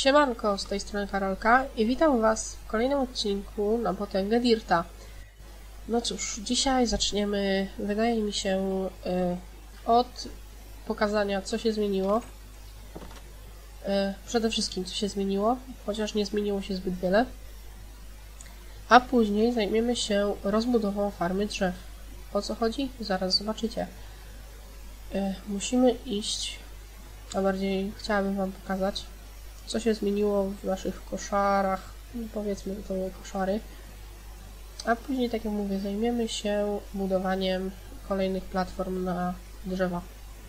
Siemanko, z tej strony Karolka i witam Was w kolejnym odcinku na potęgę Dirta. No cóż, dzisiaj zaczniemy, wydaje mi się, od pokazania, co się zmieniło. Przede wszystkim, co się zmieniło, chociaż nie zmieniło się zbyt wiele. A później zajmiemy się rozbudową farmy drzew. O co chodzi? Zaraz zobaczycie. Musimy iść, a bardziej chciałabym Wam pokazać, co się zmieniło w naszych koszarach, powiedzmy, że to były koszary. A później, tak jak mówię, zajmiemy się budowaniem kolejnych platform na drzewa.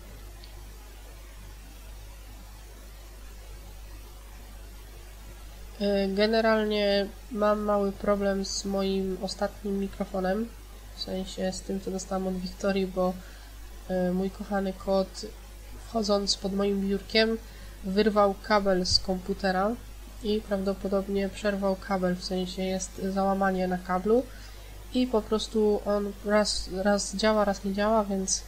Generalnie mam mały problem z moim ostatnim mikrofonem, w sensie z tym, co dostałam od Wiktorii, bo mój kochany kot, wchodząc pod moim biurkiem, wyrwał kabel z komputera i prawdopodobnie przerwał kabel, w sensie jest załamanie na kablu i po prostu on raz działa, raz nie działa, więc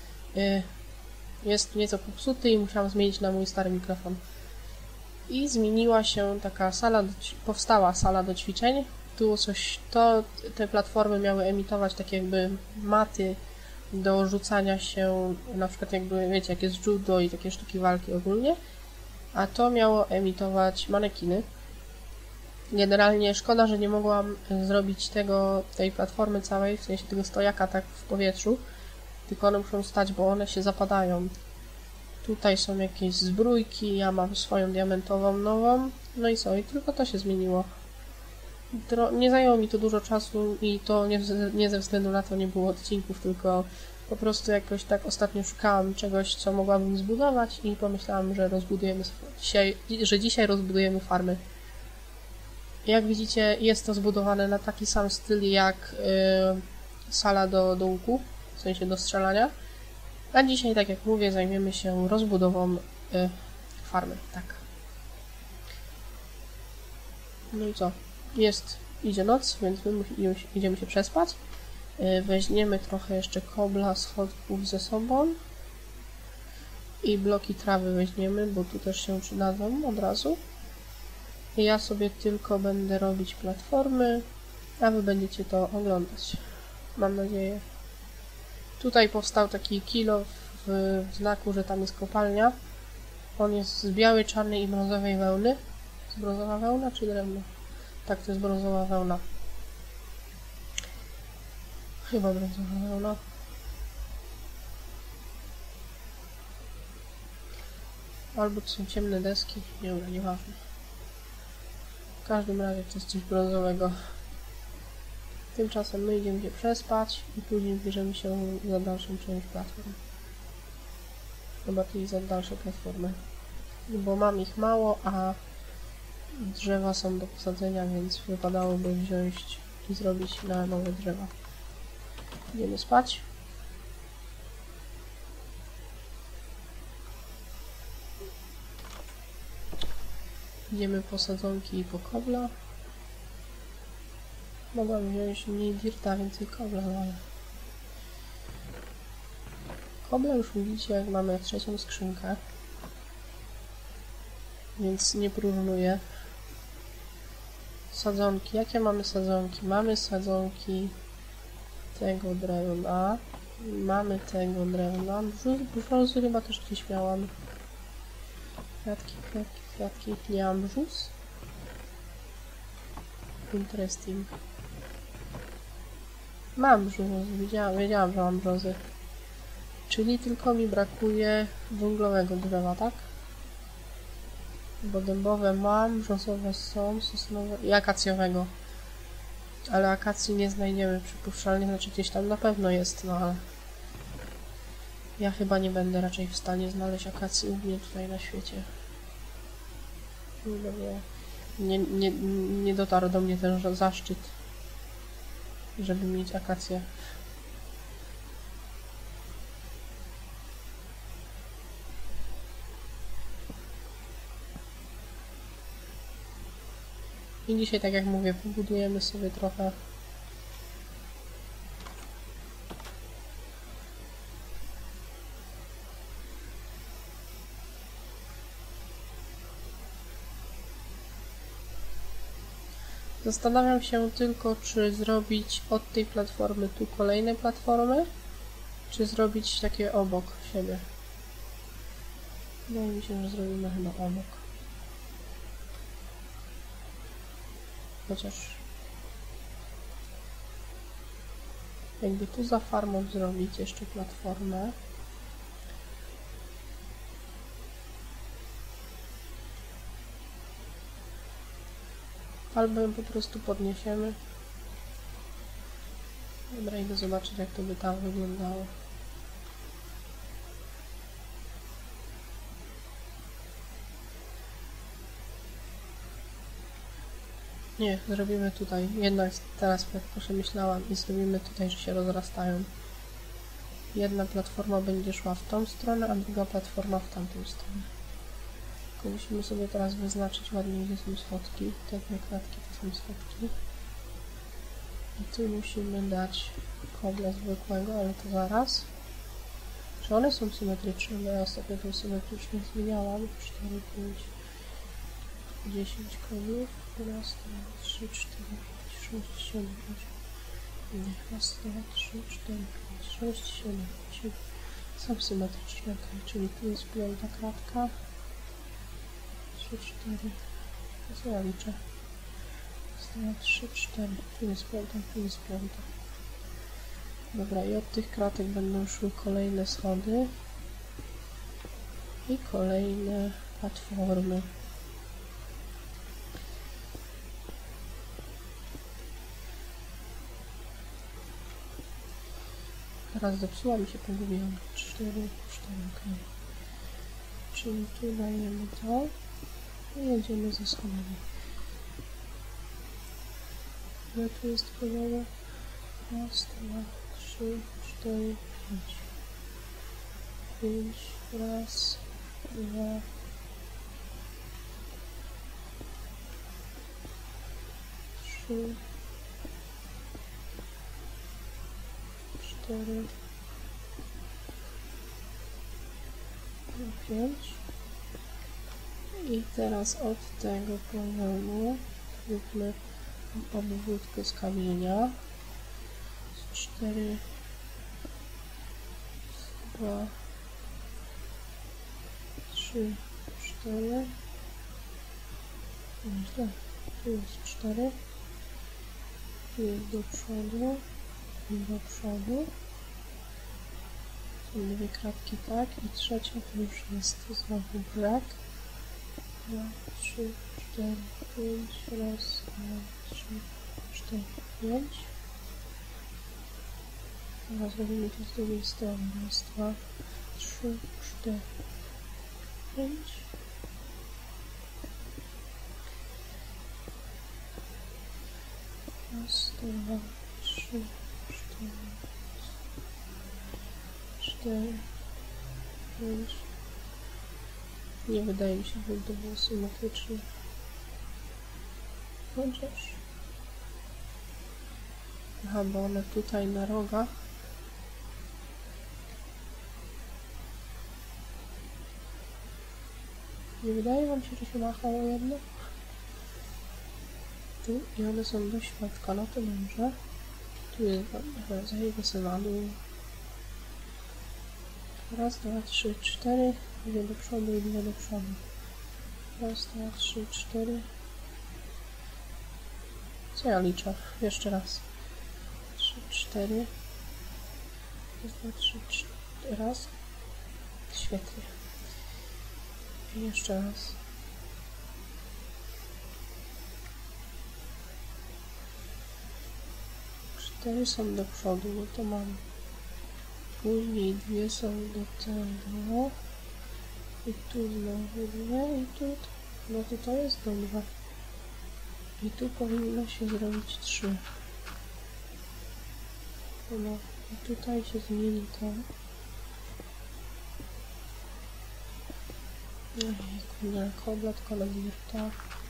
jest nieco popsuty i musiałam zmienić na mój stary mikrofon. I zmieniła się taka sala, powstała sala do ćwiczeń. Tu coś, te platformy miały emitować takie jakby maty do rzucania się, na przykład jakby, wiecie, jak jest judo i takie sztuki walki ogólnie, a to miało emitować manekiny. Generalnie szkoda, że nie mogłam zrobić tej platformy całej, w sensie tego stojaka tak w powietrzu, tylko one muszą stać, bo one się zapadają. Tutaj są jakieś zbrójki, ja mam swoją diamentową nową, no i co, i tylko to się zmieniło. Nie zajęło mi to dużo czasu i to nie ze względu na to nie było odcinków, tylko po prostu jakoś tak ostatnio szukałam czegoś, co mogłabym zbudować i pomyślałam, że dzisiaj rozbudujemy farmy. Jak widzicie, jest to zbudowane na taki sam styl jak sala do łuku, w sensie do strzelania. A dzisiaj, tak jak mówię, zajmiemy się rozbudową farmy. Tak. No i co? Idzie noc, więc my idziemy się przespać. Weźmiemy trochę jeszcze kobla, schodków ze sobą. I bloki trawy weźmiemy, bo tu też się przydadzą od razu. I ja sobie tylko będę robić platformy, a wy będziecie to oglądać. Mam nadzieję. Tutaj powstał taki kilo w znaku, że tam jest kopalnia. On jest z białej, czarnej i brązowej wełny. Jest brązowa wełna czy drewno? Tak, to jest brązowa wełna. Chyba brązowa wełna. Albo to są ciemne deski. Nieważne. W każdym razie to jest coś brązowego. Tymczasem my idziemy się przespać i później bierzemy się za dalszą część platform. Chyba czyli za dalsze platformy. Bo mam ich mało, a drzewa są do posadzenia, więc wypadałoby wziąć i zrobić na nowe drzewa. Idziemy spać. Idziemy po sadzonki i po kobla. Mogłam wziąć mniej dirta, więcej kobla, no ale... Kobla już widzicie, jak mamy trzecią skrzynkę. Więc nie próżnuję. Sadzonki. Jakie mamy sadzonki? Mamy sadzonki tego drewna. Mamy tego drewna. Brzozy chyba też gdzieś miałam. Kwiatki. Nie mam brzus. Interesting. Mam brzozy. Wiedziałam, że mam brzozy. Czyli tylko mi brakuje węglowego drzewa, tak? Bo dębowe mam, brzozowe są, sosnowe i akacjowego. Ale akacji nie znajdziemy przypuszczalnie, znaczy gdzieś tam na pewno jest, no ale... Ja chyba nie będę raczej w stanie znaleźć akacji u mnie tutaj na świecie. Nie dotarł do mnie ten zaszczyt, żeby mieć akację. I dzisiaj, tak jak mówię, pobudujemy sobie trochę Zastanawiam się tylko, czy zrobić od tej platformy tu kolejne platformy, czy zrobić takie obok siebie. Wydaje mi się, że zrobimy chyba obok. Chociaż jakby tu za farmą zrobić jeszcze platformę. Albo ją po prostu podniesiemy. Dobra, idę zobaczyć, jak to by tam wyglądało. Nie, zrobimy tutaj. Jednak teraz jak przemyślałam i zrobimy tutaj, że się rozrastają. Jedna platforma będzie szła w tą stronę, a druga platforma w tamtą stronę. Tylko musimy sobie teraz wyznaczyć ładnie, gdzie są schodki. Te dwie klatki to są schodki. I tu musimy dać kobla zwykłego, ale to zaraz. Czy one są symetryczne? Bo ja ostatnio tą symetryczną zmieniałam. 4, 5, 10 kobiet. Raz, 2, 3, 4, 5, 6, 7, 8. Nie, raz, 2, 3, 4, 5, 6, 7, 8. Są symetryczne, okay. Czyli tu jest piąta kratka. 3, 4. To co ja liczę? 2, 3, 4. Tu jest piąta, tu jest piąta. Dobra, i od tych kratek będą szły kolejne schody i kolejne platformy. Teraz zepsuła mi się, pogubiłam. 4, ok. Czyli tu dajemy to i jedziemy ze schodami. Ile tu jest podobne? Raz, 2, 3, 4, 5. 5, raz, 2, 3, 4, 5. I teraz od tego poziomu zróbmy obwódkę z kamienia. 4, 2, 3, 4. Źle. Tu jest 4. Tu jest do przodu. Do przodu. Są dwie kratki tak i trzecia to już jest znowu brak. 2, 3, 4, 5. Raz, 2, 3, 4, 5. Teraz robimy to z drugiej strony. Raz, 2, 3, 4, 5. Raz, 2, 3, 4, 4, 5. Nie wydaje mi się, że to było symetryczne. Chociaż. Aha, bo one tutaj na rogach. Nie wydaje wam się, że się machało jedno? Tu i one są do środka, no to dobrze. Tu jest, zajdę sobie na dół. Raz, 2, 3, 4. Dwie do przodu i dwie do przodu. Raz, 2, 3, 4. Co ja liczę? Jeszcze raz. 3, 4. Raz, 2, 3, 4. Raz. Świetnie. I jeszcze raz. Cztery są do przodu, no to mam. Później dwie są do tego. I tu znowu dwie i tu. No to jest dobrze. I tu powinno się zrobić 3. No i tutaj się zmieni to. Ojejku, nie, kobla, tylko na dirta.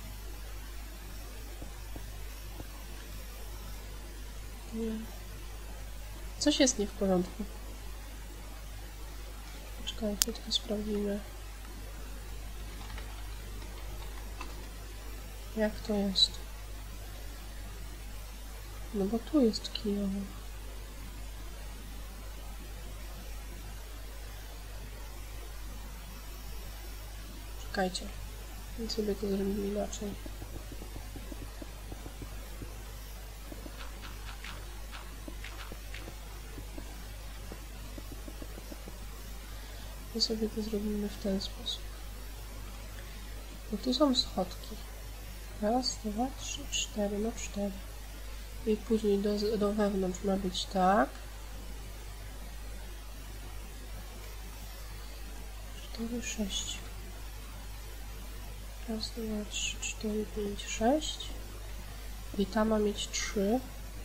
Nie. Coś jest nie w porządku. Poczekaj, tylko sprawdzimy. Jak to jest? No bo tu jest kijowo. Czekajcie. Więc sobie to zrobimy inaczej. I sobie to zrobimy w ten sposób. Bo tu są schodki. Raz, dwa, trzy, cztery. No 4. I później do wewnątrz ma być tak. 4, 6. Raz, dwa, 3, 4, 5, 6. I ta ma mieć 3.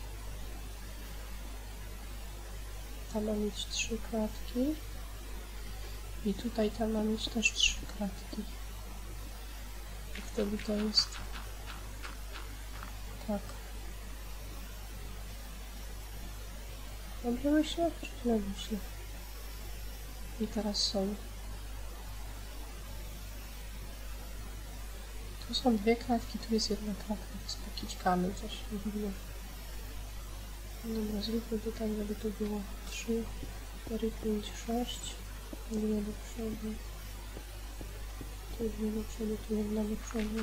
Ta ma mieć 3 klatki. I tutaj ta ma mieć też 3 klatki. I wtedy to jest tak. Dobrze myślę? Czy źle myślę? I teraz są. Tu są 2 klatki, tu jest 1 klatka. To jest pokićkany coś. Dobra, zróbmy to tak, żeby to było 3, 4, 5, 6. 2 do przodu. Tu 2 do przodu, tu 1 do przodu.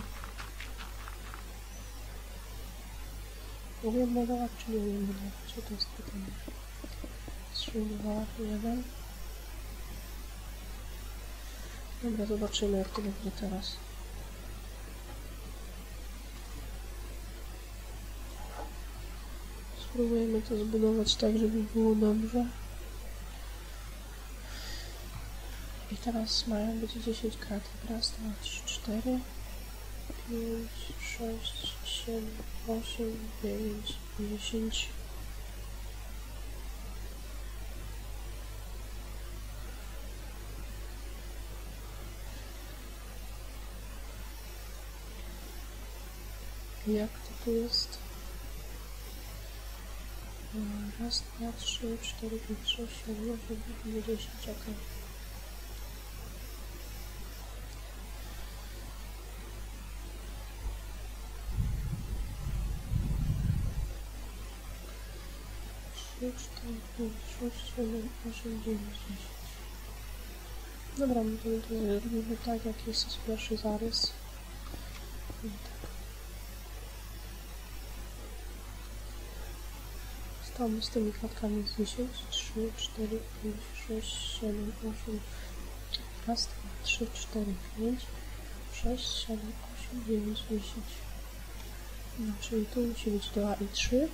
Umiem budować, czy nie umiem budować? Co to jest pytanie? 3, 2, 1. Dobra, zobaczymy, jak to będzie teraz. Spróbujemy to zbudować tak, żeby było dobrze. I teraz mają być 10 kratek. Raz, 2, 3, 4, 5, 6, 7, 8, 9, 10. Jak to tu jest? Raz, 2, 3, 4, 5, 6, 7, 8, 9, 10. Ok. Trzy, 4, 5, 6, 7, 8, 9, 10. Dobra, my to zrobimy tak, jak jest pierwszy zarys. I tak. Tam z tymi klatkami jest 10, 3, 4, 5, 6, 7, 8, raz, 2, 3, 4, 5, 6, 7, 8, 9, 10. No, czyli tu musi być 2 i 3.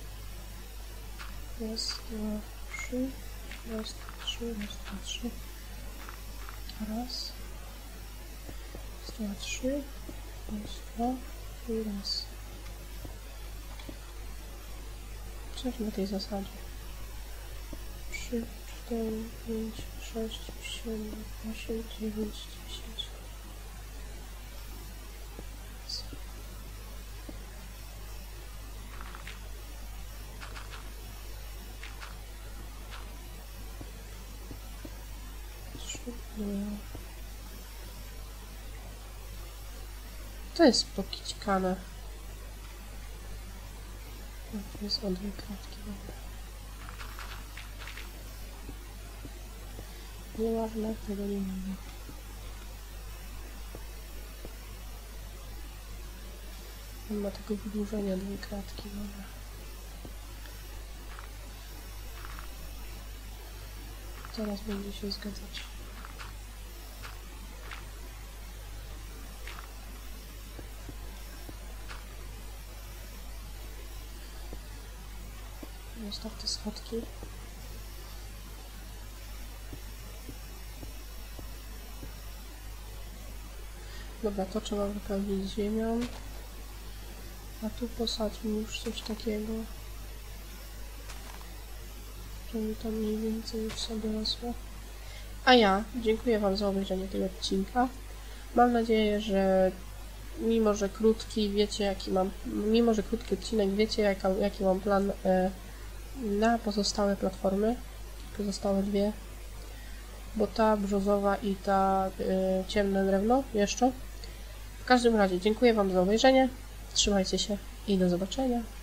Raz, 2, 3, raz, 2, 3, raz, 2, 3. Raz, 2, 3, raz, 2 i raz. Coś na tej zasadzie. 3, 4, 5, 6, 7, 8, 9, 10. To jest pokićkane. To jest o 2 kratki. Nieważne, tego nie mamy. On ma tego wydłużenia 2 kratki. Dobra. Teraz będzie się zgadzać. Zostaw te schodki. Dobra, to trzeba wypełnić ziemią. A tu posadźmy już coś takiego, żeby to mniej więcej już sobie rosło. A ja dziękuję Wam za obejrzenie tego odcinka. Mam nadzieję, że mimo że krótki, wiecie jaki mam, mimo że krótki odcinek, wiecie jaki mam plan na pozostałe platformy. Pozostałe 2. Bo ta brzozowa i ta ciemne drewno jeszcze. W każdym razie dziękuję Wam za obejrzenie. Trzymajcie się i do zobaczenia.